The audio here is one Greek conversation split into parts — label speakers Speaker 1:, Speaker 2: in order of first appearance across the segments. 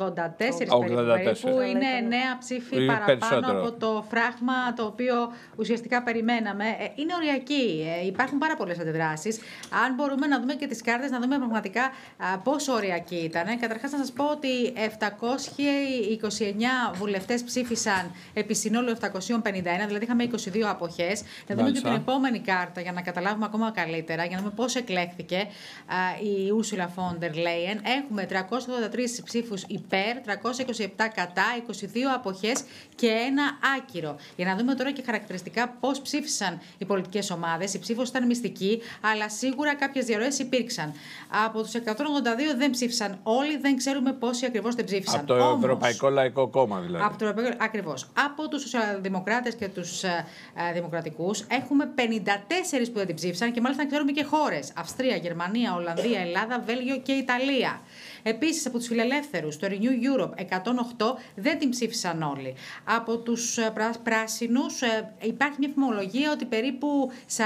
Speaker 1: περίπου. Είναι 9 ψήφοι παραπάνω από το φράγμα το οποίο ουσιαστικά περιμέναμε. Είναι οριακή. Υπάρχουν πάρα πολλές αντιδράσεις. Αν μπορούμε να δούμε και τις κάρτες, να δούμε πραγματικά πόσο οριακή ήταν. Καταρχάς, να σας πω ότι 729 βουλευτές ψήφισαν επί συνόλου 751, δηλαδή είχαμε 22 αποχές. Να δούμε και την επόμενη κάρτα για να καταλάβουμε ακόμα καλύτερα, για να δούμε πώς εκλέχθηκε η Ursula von der Leyen. Έχουμε 383 ψήφους υπέρ, 327 κατά, 22 αποχές και ένα άκυρο. Για να δούμε τώρα και χαρακτηριστικά πώς ψήφισαν οι πολιτικές ομάδες. Η ψήφος ήταν μυστική, αλλά σίγουρα κάποιες διαρροές υπήρξαν. Από τους 182 δεν ψήφισαν όλοι, δεν ξέρουμε πόσοι ακριβώς δεν ψήφισαν.
Speaker 2: Από το Ευρωπαϊκό Λαϊκό Κόμμα, δηλαδή.
Speaker 1: Από το Ευρωπαϊκό, ακριβώς. Από τους σοσιαλδημοκράτες και τους δημοκρατικούς έχουμε 54 που δεν την ψήφισαν και μάλιστα ξέρουμε και χώρες. Αυστρία, Γερμανία, Ολλανδία, Ελλάδα, Βέλγιο και Ιταλία. Επίσης, από τους φιλελεύθερους, το Renew Europe 108 δεν την ψήφισαν όλοι. Από τους πράσινους υπάρχει μια φημολογία ότι περίπου 40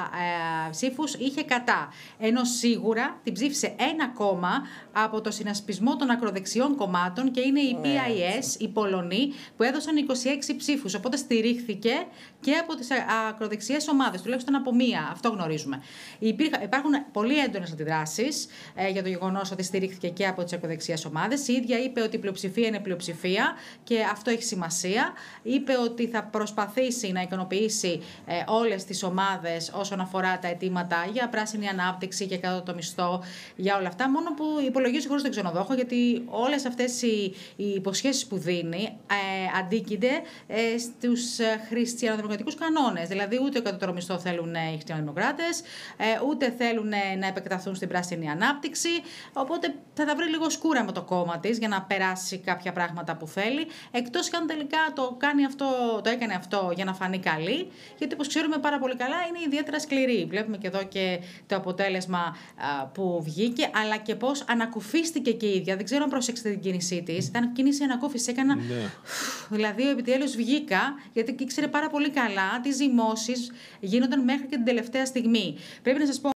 Speaker 1: ψήφους είχε κατά. Ενώ σίγουρα την ψήφισε ένα κόμμα από το συνασπισμό των ακροδεξιών κομμάτων και είναι η PIS, οι Πολωνοί, που έδωσαν 26 ψήφους. Οπότε στηρίχθηκε και από τις ακροδεξιές ομάδες, τουλάχιστον από μία. Αυτό γνωρίζουμε. Υπάρχουν πολύ έντονες αντιδράσεις για το γεγονός ότι στηρίχθηκε και από τις ακροδεξιές ομάδες. Η ίδια είπε ότι η πλειοψηφία είναι πλειοψηφία και αυτό έχει σημασία. Είπε ότι θα προσπαθήσει να ικανοποιήσει όλες τις ομάδες όσον αφορά τα αιτήματα για πράσινη ανάπτυξη και κατώτατο μισθό, για όλα αυτά. Μόνο που υπολογίζει χωρίς τον ξενοδόχο, γιατί όλες αυτές οι υποσχέσεις που δίνει αντίκεινται στους χριστιανοδημοκρατικούς κανόνες. Δηλαδή, ούτε ο κατώτατο μισθό θέλουν οι χριστιανοδημοκράτες, ούτε θέλουν να επεκταθούν στην πράσινη ανάπτυξη. Οπότε θα τα βρει λίγο σκούρα με το κόμμα της για να περάσει κάποια πράγματα που θέλει. Εκτός και αν τελικά το έκανε αυτό για να φανεί καλή, γιατί όπως ξέρουμε πάρα πολύ καλά είναι ιδιαίτερα σκληρή. Βλέπουμε και εδώ και το αποτέλεσμα που βγήκε, αλλά και πώς ανακουφίστηκε και η ίδια. Δεν ξέρω αν προσέξετε την κίνησή της. Ήταν κίνηση ανακούφιση. Έκανα. Ναι. Δηλαδή, επιτέλους βγήκα, γιατί ήξερε πάρα πολύ καλά τι ζυμώσεις γίνονταν μέχρι και την τελευταία στιγμή. Πρέπει να σας πω.